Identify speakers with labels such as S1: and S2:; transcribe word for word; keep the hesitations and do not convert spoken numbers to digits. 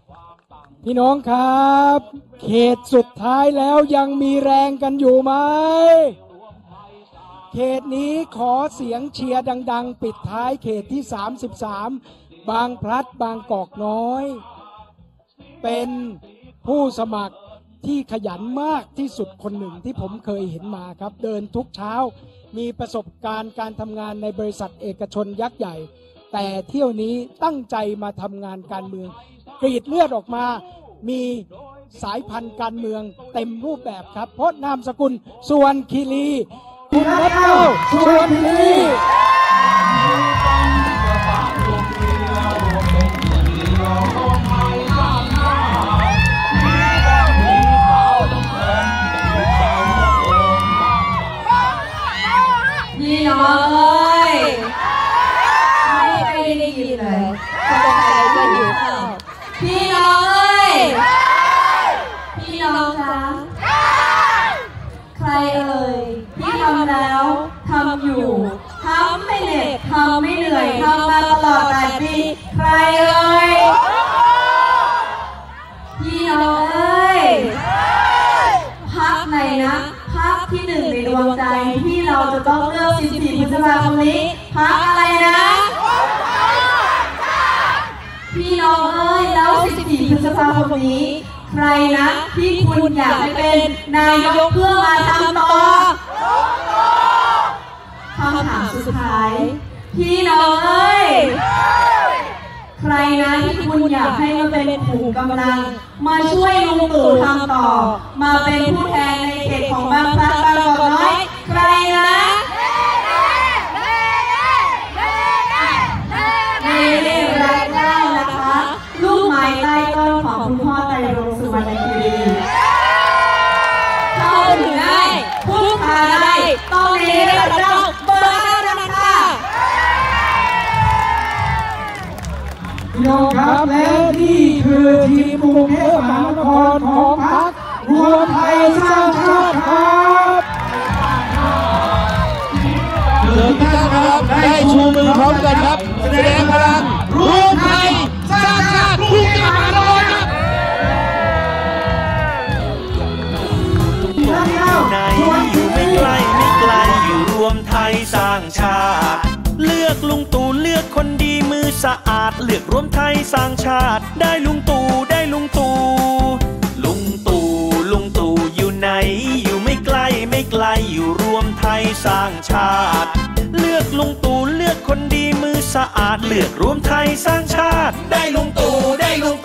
S1: พี่น้องครับเขตสุดท้ายแล้วยังมีแรงกันอยู่ไหมเขตนี้ขอเสียงเชียร์ดังๆปิดท้ายเขตที่สามสิบสามบางพลัดบางกอกน้อยเป็นผู้สมัครที่ขยันมากที่สุดคนหนึ่งที่ผมเคยเห็นมาครับเดินทุกเช้ามีประสบการณ์การทำงานในบริษัทเอกชนยักษ์ใหญ่แต่เที่ยวนี้ตั้งใจมาทำงานการเมืองกรีดเลือดออกมามีสายพันธุ์การเมืองเต็มรูปแบบครับเพราะนามสกุลสุวรรณคีรีคุณนัทเก้าสุวรรณคีรี
S2: พี่น้องเอ้ยไม่ได้ยินเลยเขาจะใครจะหิวข้าวพี่น้องเอ้ยพี่น้องจ๊ะใครเอ่ยที่ทำแล้วทำอยู่ทำไม่เหน็ดทำไม่เหนื่อยทำมาตลอดแปดปีใครเอ่ยพี่น้องเอ้ยพักไหนนะพักที่หนึ่งในดวงใจที่เราจะต้องเลือกสิบสี่พฤษภาคมนี้พักอะไรนะพี่น้องเอ้ยแล้วสิบสี่พฤษภาคมนี้ใครนะที่คุณอยากให้เป็นนายกเพื่อมาทำต่อคำถามสุดท้ายพี่น้องเอ้ยใครนะที่คุณอยากให้มาเป็นผู้กำลังมาช่วยลุงตู่ทำต่อมาเป็นผู้แทนในเขตของบางพลัดบางกอกน้อยใครนะเนเน่รักเล่านะคะลูกไม้ใต้ต้นของคุณพ่อไตรรงค์สุวรรณคีรีเข้าถึงได้พูดขาได้ต้องเนเน่รักเล่าเบอร์ห้านะคะ
S1: พี่น้องครับและนี่คือทีมกรุงเทพมหานครของพรรครวมไทยสร้างชาติครับ
S3: เชิญทุกท่านครับได้ชูมือพร้อมกันครับแสดงพลังรวมไทยสร้างชาติกรุงเทพมหานครครับ
S4: อยู่ไหนอยู่ไม่ไกลไม่ไกลอยู่รวมไทยสร้างชาติเลือกลุงตู่เลือกคนดีมือสะอาดเลือกรวมไทยสร้างชาติได้ลุงตู่ได้ลุงตู่ลุงตู่ลุงตู่อยู่ไหนอยู่ไม่ไกลไม่ไกลอยู่รวมไทยสร้างชาติเลือกลุงตู่เลือกคนดีมือสะอาดเลือกรวมไทยสร้างชาติได้ลุงตู่ได้ลุง